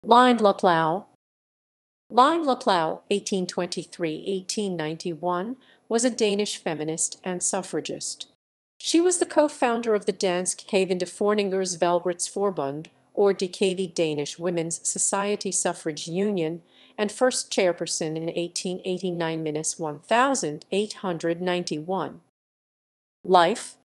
Luplau. Luplau, 1823–1891, was a Danish feminist and suffragist. She was the co-founder of the Danske Kvindeforeningers Valgretsforbund, or DKV Danish Women's Society Suffrage Union, and first chairperson in 1889–1891. Life